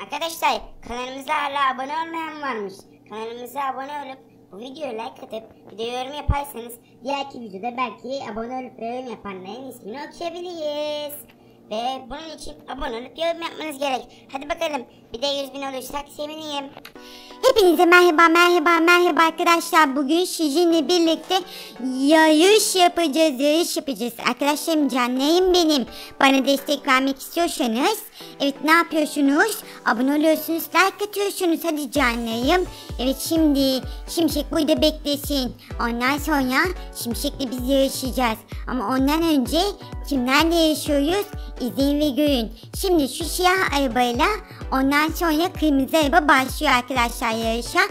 Arkadaşlar kanalımıza hala abone olmayan varmış. Kanalımıza abone olup bu videoya like atıp bir de yorum yaparsanız diğerki videoda belki abone olup yorum yapanların ismini okuyabiliriz. Ve bunun için abone olup yorum yapmanız gerek. Hadi bakalım, bir de 100.000 olursak sevinirim. Hepinize merhaba arkadaşlar. Bugün sizinle birlikte yarış yapacağız. Arkadaşlarım, canlarım benim. Bana destek vermek istiyorsanız, evet, ne yapıyorsunuz? Abone oluyorsunuz, like atıyorsunuz. Hadi canlarım. Evet, şimdi Şimşek burada beklesin. Ondan sonra Şimşek'le biz yarışacağız. Ama ondan önce kimlerle yarışıyoruz? İzleyin ve görün. Şimdi şu siyah arabayla, ondan sonra kırmızı araba başlıyor arkadaşlar yarışa.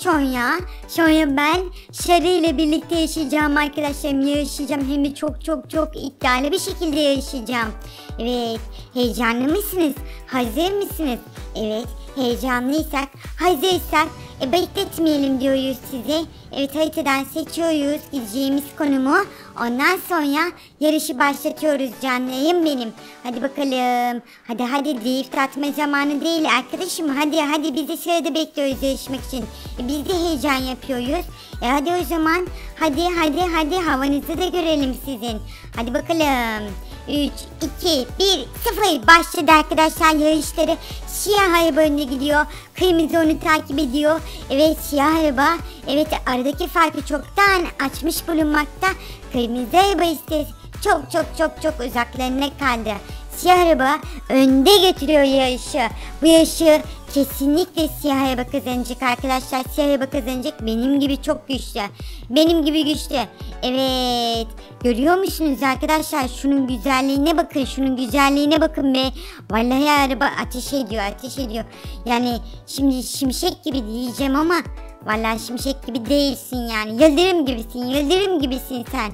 Sonra ben sarı ile birlikte yarışacağım arkadaşlarım, yarışacağım. Hem de çok iddialı bir şekilde yarışacağım. Evet, heyecanlı mısınız? Hazır mısınız? Evet, heyecanlıysak, hazırsak bekletmeyelim diyoruz size. Evet, haritadan seçiyoruz gideceğimiz konumu. Ondan sonra yarışı başlatıyoruz canlarım benim. Hadi bakalım. Hadi drift atma zamanı değil arkadaşım. Hadi biz de sırada bekliyoruz yarışmak için. Biz de heyecan yapıyoruz. Hadi o zaman. Hadi havanızı da görelim sizin. Hadi bakalım. 3, 2, 1, 0 başladı arkadaşlar yarışları. Siyah araba önde gidiyor. Kırmızı onu takip ediyor. Evet, siyah araba, evet, aradaki farkı çoktan açmış bulunmakta. Kırmızı araba ise çok uzaklarına kaldı. Siyah araba önde götürüyor yarışı. Bu yarışı kesinlikle siyah araba kazanacak arkadaşlar. Siyah araba kazanacak. Benim gibi çok güçlü. Benim gibi güçlü. Evet. Görüyor musunuz arkadaşlar? Şunun güzelliğine bakın. Şunun güzelliğine bakın be. Vallahi araba ateş ediyor. Yani şimdi Şimşek gibi diyeceğim ama vallahi Şimşek gibi değilsin yani. Yıldırım gibisin sen.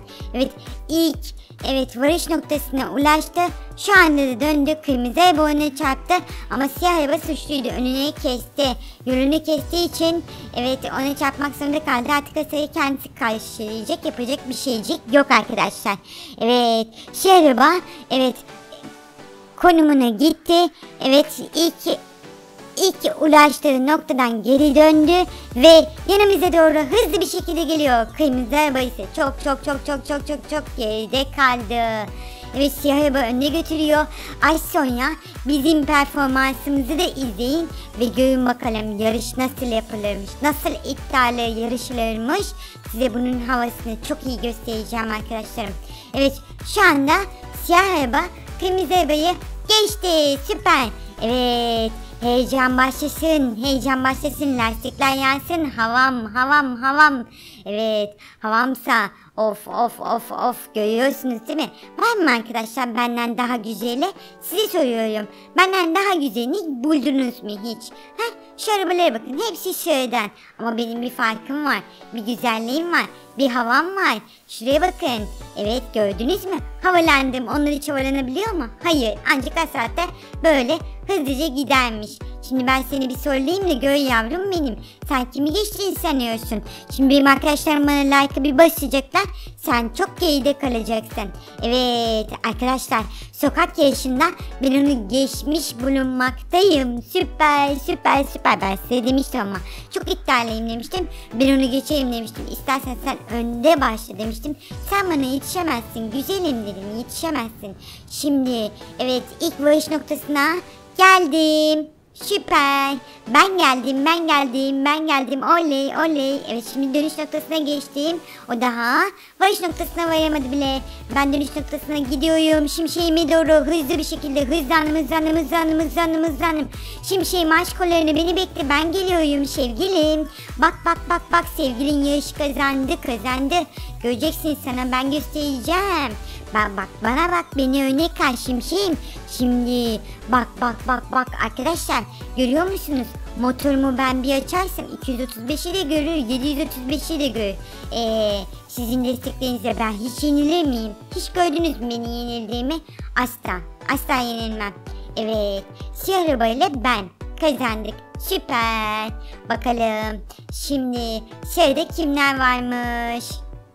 Evet, varış noktasına ulaştı. Şu anda da döndü. Kırmızı araba ona çarptı. Ama siyah araba suçluydu. Önünü kesti. Yolunu kestiği için evet, ona çarpmak zorunda kaldı. Artık hasarı kendisi karşılayacak. Yapacak bir şeycik yok arkadaşlar. Evet, siyah araba evet konumuna gitti. Evet, İlk ulaştığı noktadan geri döndü ve yanımıza doğru hızlı bir şekilde geliyor. Kırmızı araba ise çok geride kaldı. Evet, siyah araba önüne götürüyor. Az sonra bizim performansımızı da izleyin ve görün bakalım yarış nasıl yapılırmış. Nasıl iddialı yarışılırmış. Size bunun havasını çok iyi göstereceğim arkadaşlarım. Evet, şu anda siyah araba kırmızı arabayı geçti. Süper. Evet. Heyecan başlasın, lastikler yansın, havam. Evet, havamsa of görüyorsunuz değil mi? Var mı arkadaşlar benden daha güzeli? Size soruyorum, benden daha güzelini buldunuz mu hiç? Şu arabalara bakın, hepsi şuradan. Ama benim bir farkım var, bir güzelliğim var, bir havam var. Şuraya bakın. Evet, gördünüz mü? Havalandım. Onlar hiç havalanabiliyor mu? Hayır, ancak asfaltta böyle hızlıca gidermiş. Şimdi ben seni bir sorayım da gör yavrum benim. Sen kimi geçtiğini sanıyorsun? Şimdi benim arkadaşlarım bana like'ı bir basacaklar. Sen çok geride kalacaksın. Evet arkadaşlar, sokak yarışında ben onu geçmiş bulunmaktayım. Süper. Ben size demiştim ama çok iddialıyım demiştim. Ben onu geçerim demiştim. İstersen sen önde başla demiştim. Sen bana yetişemezsin güzelim dedim, yetişemezsin. Şimdi evet, ilk varış noktasına geldim. Süper. Ben geldim. Oley. Evet, şimdi dönüş noktasına geçtim. O daha varış noktasına varamadı bile. Ben dönüş noktasına gidiyorum. Şimşeğime doğru hızlı bir şekilde hızlandım. Şimşeğim, aşk kollarını beni bekle. Ben geliyorum sevgilim. Bak sevgilin yarış kazandı. Göreceksin, sana ben göstereceğim. Bana bak, beni örnek al Şimşeğim. Şimdi bak arkadaşlar, görüyor musunuz? Motorumu ben bir açarsam 235'i de görür, 735'i de görür. Sizin desteklerinizle ben hiç yenilir miyim? Hiç gördünüz mü beni yenildiğimi? Asla yenilmem. Evet, siyah arabayla ben kazandık. Süper. Bakalım şimdi sırada kimler varmış?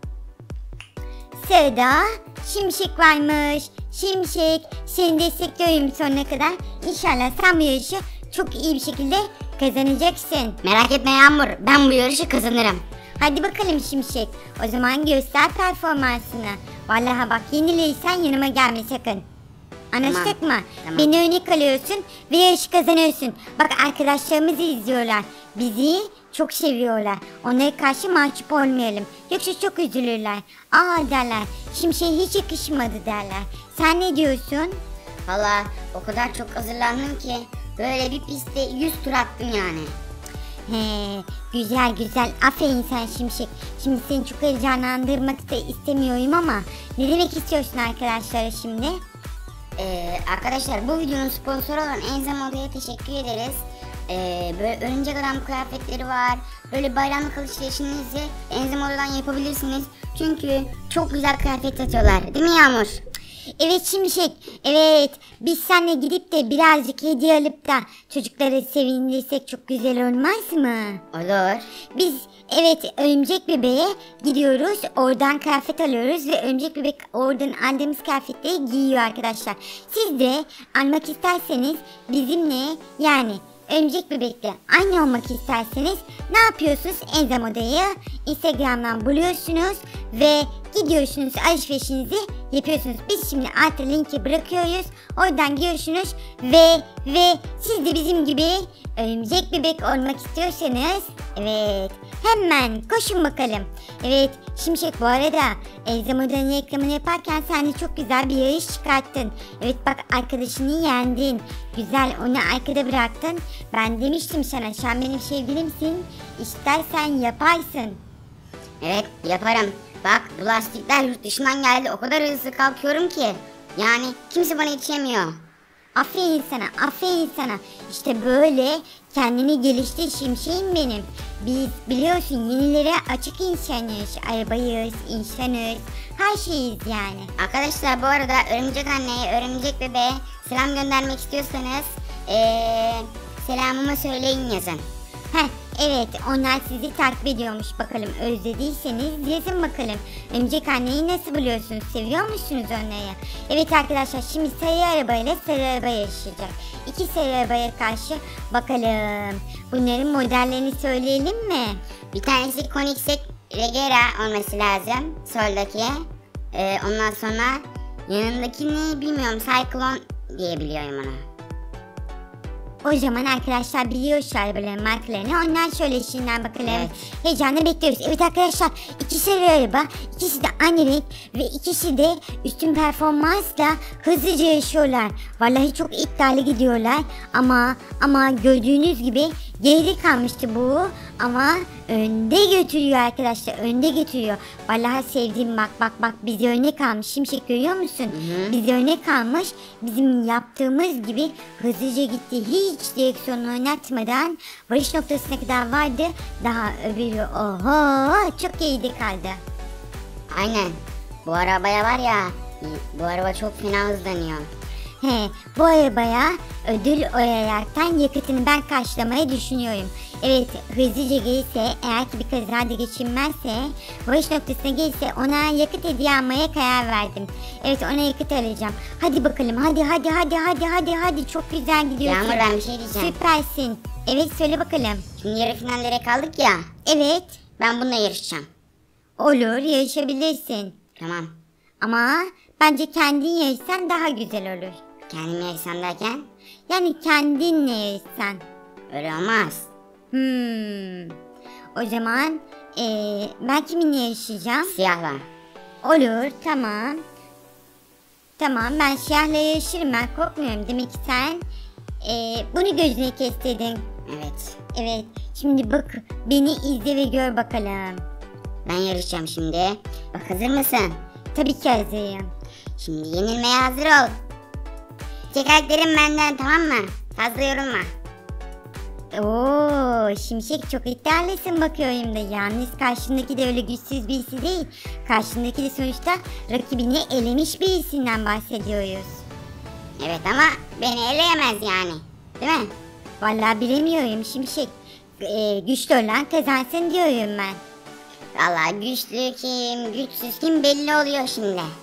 Sırada Şimşek varmış. Şimşek, seni destekliyorum sonuna kadar. İnşallah sen bu yarışı çok iyi bir şekilde kazanacaksın. Merak etme Yağmur, ben bu yarışı kazanırım. Hadi bakalım Şimşek. O zaman göster performansını. Vallahi bak, yenilirsen yanıma gelme sakın. Anlaştık mı? Tamam. Beni örnek alıyorsun ve yarışı kazanıyorsun. Bak, arkadaşlarımızı izliyorlar. Bizi çok seviyorlar. Onlara karşı mahcup olmayalım. Yoksa çok üzülürler. Aa derler, Şimşek'e hiç yakışmadı derler. Sen ne diyorsun? Valla o kadar çok hazırlandım ki böyle bir pistte 100 tur attım yani. He, güzel güzel. Aferin sen Şimşek. Şimdi seni çok heyecanlandırmak da istemiyorum ama ne demek istiyorsun arkadaşlara şimdi? Arkadaşlar, bu videonun sponsoru olan Enza Moda'ya teşekkür ederiz. Böyle örümcek adam kıyafetleri var. Böyle bayramlık alışverişinizi Enza Moda'dan yapabilirsiniz. Çünkü çok güzel kıyafet satıyorlar. Değil mi Yağmur? Evet Şimşek, evet. Biz seninle gidip de birazcık hediye alıp da çocukları sevindirsek çok güzel olmaz mı? Olur. Biz evet Örümcek Bebeğe gidiyoruz, oradan kıyafet alıyoruz ve Örümcek Bebek oradan aldığımız kıyafetleri giyiyor arkadaşlar. Siz de almak isterseniz bizimle, yani Örümcek Bebek'le aynı olmak isterseniz ne yapıyorsunuz? Enza Moda'yı Instagram'dan buluyorsunuz ve gidiyorsunuz, alışverişinizi yapıyorsunuz. Biz şimdi altta linki bırakıyoruz. Oradan görüşünüz ve siz de bizim gibi Örümcek Bebek olmak istiyorsanız evet hemen koşun bakalım. Evet Şimşek, bu arada Enza Moda'nın reklamını yaparken sen de çok güzel bir yarış çıkarttın. Evet bak, arkadaşını yendin. Güzel, onu arkada bıraktın. Ben demiştim sana, sen benim sevgilimsin. İstersen yaparsın. Evet, yaparım. Bak, bu lastikler yurt dışından geldi. O kadar hızlı kalkıyorum ki. Yani kimse bana yetişemiyor. Aferin sana, aferin sana. İşte böyle kendini geliştir Şimşek'im benim. Biz biliyorsun yenilere açık insanız. Arabayız, insanız, her şeyiz yani. Arkadaşlar, bu arada örümcek anneye, örümcek bebeğe selam göndermek istiyorsanız selamımı söyleyin yazın. Heh, evet, onlar sizi takip ediyormuş, bakalım özlediyseniz yazın bakalım. Örümcek anneyi nasıl buluyorsunuz, seviyor musunuz onları? Evet arkadaşlar, şimdi sarı arabayla sarı araba yarışacak. İki sarı arabaya karşı bakalım. Bunların modellerini söyleyelim mi? Bir tanesi Koenigsegg Regera olması lazım, soldaki. Ondan sonra yanındakini bilmiyorum, Cyclone diye biliyorum onu. O zaman arkadaşlar biliyorlar böyle markalarını. Onlar söylesinler bakalım. Evet. Heyecanla bekliyoruz. Evet arkadaşlar, ikisi sarı araba, ikisi de aynı renk ve ikisi de üstün performansla hızlıca yarışıyorlar. Vallahi çok iddialı gidiyorlar ama gördüğünüz gibi geride kalmıştı bu, ama önde götürüyor arkadaşlar, önde götürüyor. Vallahi sevdiğim, bak bizi örnek almış Şimşek, görüyor musun? Hı. Bizi örnek almış, bizim yaptığımız gibi hızlıca gitti, hiç direksiyonu oynatmadan varış noktasına kadar vardı. Daha öbürü oho çok iyiydi kaldı. Aynen, bu arabaya var ya, bu araba çok fena hızlanıyor. He, bu arabaya ödül olaraktan yakıtını ben karşılamayı düşünüyorum. Evet, hızlıca gelirse, eğer ki bir kazada geçinmezse, varış noktasına gelirse ona yakıt hediye almaya karar verdim. Evet, ona yakıt alacağım. Hadi bakalım, hadi çok güzel gidiyorsun. Yağmur, ben bir şey diyeceğim. Süpersin. Evet, söyle bakalım. Şimdi yarı finallere kaldık ya, Evet, ben bununla yarışacağım. olur, yarışabilirsin. Tamam. Ama bence kendin yarışsan daha güzel olur. Kendim yarışsam derken Yani kendinle yarışsan. öyle olmaz. O zaman ben kiminle yarışacağım? Siyahla. Olur, tamam. Tamam, ben siyahla yarışırım, ben korkmuyorum. Demek ki sen bunu gözüne kestirdin. Evet. Evet, şimdi bak, beni izle ve gör bakalım. Ben yarışacağım şimdi. Bak, hazır mısın? Tabii ki hazırım. Şimdi yenilmeye hazır ol. Tekerleklerim benden, tamam mı? Fazla yorulma. Oo, Şimşek çok iddialısın bakıyorum da. Yalnız karşındaki de öyle güçsüz birisi değil. Karşındaki de sonuçta rakibini elemiş birisinden bahsediyoruz. Evet, ama beni eleyemez yani. Değil mi? Vallahi bilemiyorum Şimşek. Güçlü olan kazansın diyorum ben. Vallahi güçlü kim, güçsüz kim belli oluyor şimdi.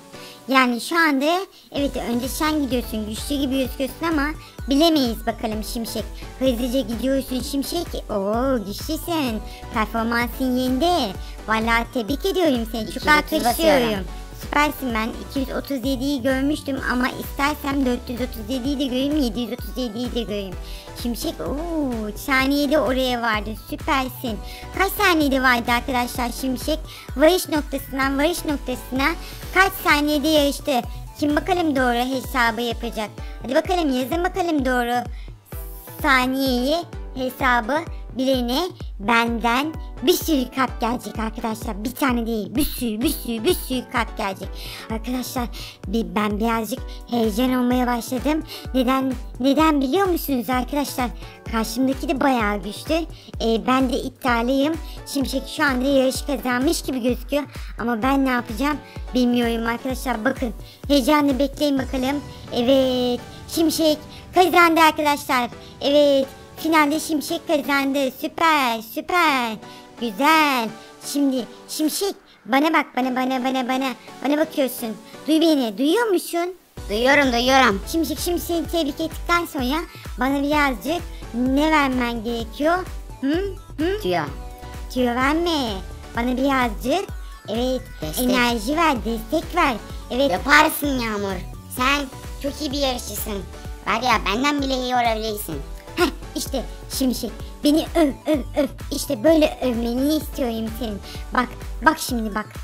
Yani şu anda evet önce sen gidiyorsun, güçlü gibi gözüküyorsun ama bilemeyiz bakalım Şimşek. Hızlıca gidiyorsun Şimşek. Oo, güçlüsün. Performansın yerinde. Vallahi tebrik ediyorum seni. Çok 230 alkışlıyorum. basıyorum. Süpersin, ben 237'yi görmüştüm ama istersem 437'yi de göreyim, 737'yi de göreyim. Şimşek saniyede oraya vardı, süpersin. Kaç saniyede vardı arkadaşlar Şimşek? Varış noktasından varış noktasına kaç saniyede yarıştı? Kim bakalım doğru hesabı yapacak? Hadi bakalım yazın bakalım doğru saniyeyi, hesabı bilene benden bir sürü kalp gelecek arkadaşlar. Bir tane değil, bir sürü kalp gelecek. Arkadaşlar ben birazcık heyecan olmaya başladım. Neden biliyor musunuz arkadaşlar? Karşımdaki de bayağı güçlü. Ben de iddialıyım. Şimşek şu anda yarış kazanmış gibi gözüküyor. Ama ben ne yapacağım bilmiyorum arkadaşlar. Bakın, heyecanla bekleyin bakalım. Evet, Şimşek kazandı arkadaşlar. Evet, finalde Şimşek kazandı. Süper. Güzel. Şimdi Şimşek bana bak, bana bakıyorsun. Duy beni, duyuyor musun? Duyuyorum. Şimşek, şimdi seni tebrik ettikten sonra bana birazcık ne vermen gerekiyor? Diyor. Tüyo verme. Bana birazcık Destek. enerji ver, destek ver. Evet. Yaparsın Yağmur. Sen çok iyi bir yarışçısın. Var ya, benden bile iyi olabilirsin. Heh, işte Şimşek beni öv. İşte böyle övmeni istiyorum senin. Bak şimdi bak.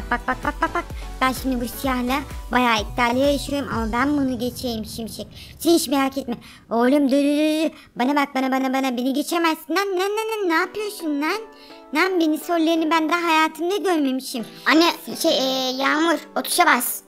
Ben şimdi bu siyahla bayağı iddialı yarışıyorum ama ben bunu geçeyim Şimşek. Sen hiç merak etme. Oğlum dur. Bana bak, bana beni geçemezsin lan. Ne yapıyorsun lan? Lan beni sorularını ben daha hayatımda görmemişim. Anne Yağmur, o tuşa bas.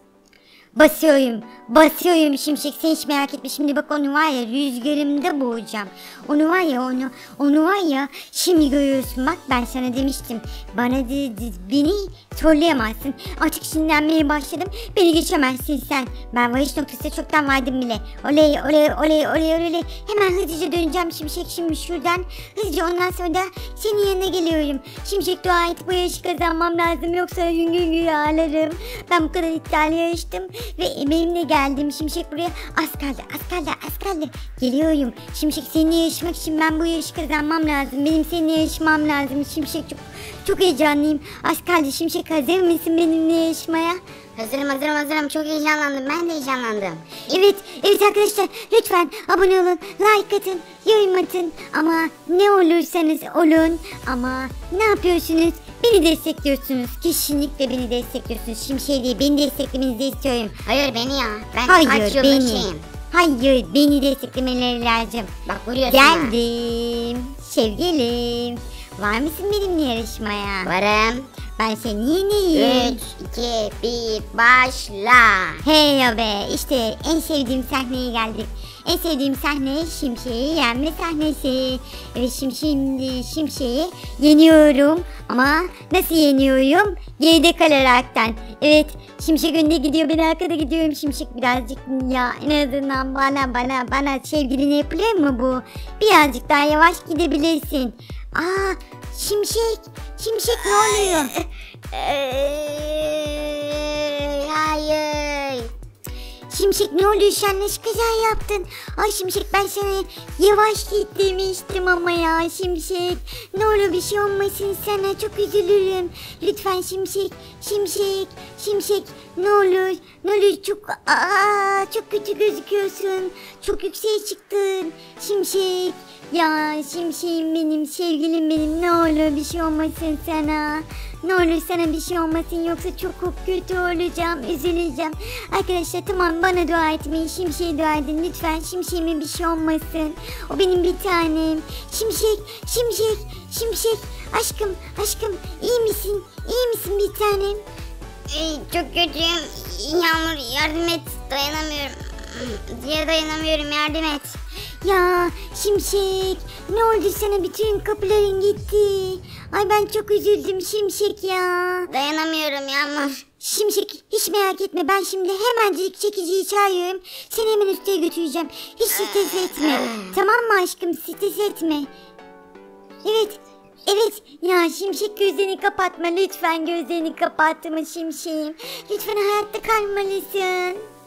Basıyorum Şimşek, sen hiç merak etme. Şimdi bak, onu var ya rüzgarımda boğacağım. Onu var ya şimdi görüyorsun, bak ben sana demiştim. Beni zorlayamazsın. Artık sinirlenmeye başladım. Beni geçemezsin sen. Ben varış noktasına çoktan vardım bile. Oley. Hemen hızlıca döneceğim Şimşek, şimdi şuradan. Hızlıca, ondan sonra da senin yanına geliyorum. Şimşek, dua et, bu yarışı kazanmam lazım. Yoksa gün ağlarım. Ben bu kadar iddialı yarıştım. Ve emeğimle geldim Şimşek buraya. Az kaldı. Geliyorum. Şimşek, seninle yarışmak için ben bu yarışı kazanmam lazım. Benim seninle yarışmam lazım Şimşek. Çok heyecanlıyım. Az kaldı Şimşek, hazır mısın benimle yarışmaya? Hazırım. Çok heyecanlandım. Ben de heyecanlandım. Evet arkadaşlar, lütfen abone olun, like atın, yorum atın. Ama ne olursanız olun. Ama ne yapıyorsunuz? Beni destekliyorsunuz. Kesinlikle beni destekliyorsunuz. Şimşek değil, beni desteklemenizi istiyorum. Hayır, beni ya. Ben Hayır, kaç yıldır beni. şeyim. Hayır, beni desteklemeleri lazım. Bak, vuruyorsun ha. Geldim. Sevgilim. Var mısın benimle yarışmaya? Varım. Ben senin yeniyim. 3, 2, 1, başla. Hey ya be, işte en sevdiğim sahneye geldik. En sevdiğim sahne Şimşek'i yenme sahnesi. Evet, şimdi Şimşek'i yeniyorum. Ama nasıl yeniyorum? Geride kalaraktan. Evet, Şimşek önde gidiyor, ben arkada gidiyorum. Şimşek birazcık ya, en azından bana sevgiline yapılıyor mu bu? Birazcık daha yavaş gidebilirsin. Şimşek ne oluyor? Hayır. Şimşek, ne oluyor, sen nasıl kaza yaptın? Ay Şimşek, ben sana yavaş git demiştim ama ya Şimşek. Ne olur bir şey olmasın sana, çok üzülürüm. Lütfen Şimşek. Ne olur çok kötü gözüküyorsun. Çok yükseğe çıktın Şimşek. Ya Şimşek'im benim, sevgilim benim, ne olur bir şey olmasın sana. Ne olur sana bir şey olmasın, yoksa çok kötü olacağım, üzüleceğim. Arkadaşlar tamam, bana dua etmeyin, Şimşek'e dua edin lütfen. Şimşek'ime bir şey olmasın. O benim bir tanem. Şimşek, aşkım iyi misin bir tanem? Çok kötüyüm. Yağmur, yardım et. Dayanamıyorum, yardım et. Ya Şimşek, ne oldu sana, bütün kapıların gitti. Ay ben çok üzüldüm Şimşek ya. Dayanamıyorum Yağmur. Şimşek, hiç merak etme, ben şimdi hemencik çekiciyi çağırıyorum. Seni hemen üstüne götüreceğim. Hiç stres etme. Tamam mı aşkım, stres etme. Evet, Evet ya Şimşek gözlerini kapatma lütfen gözlerini kapatma Şimşek'im. Lütfen hayatta kalmalısın.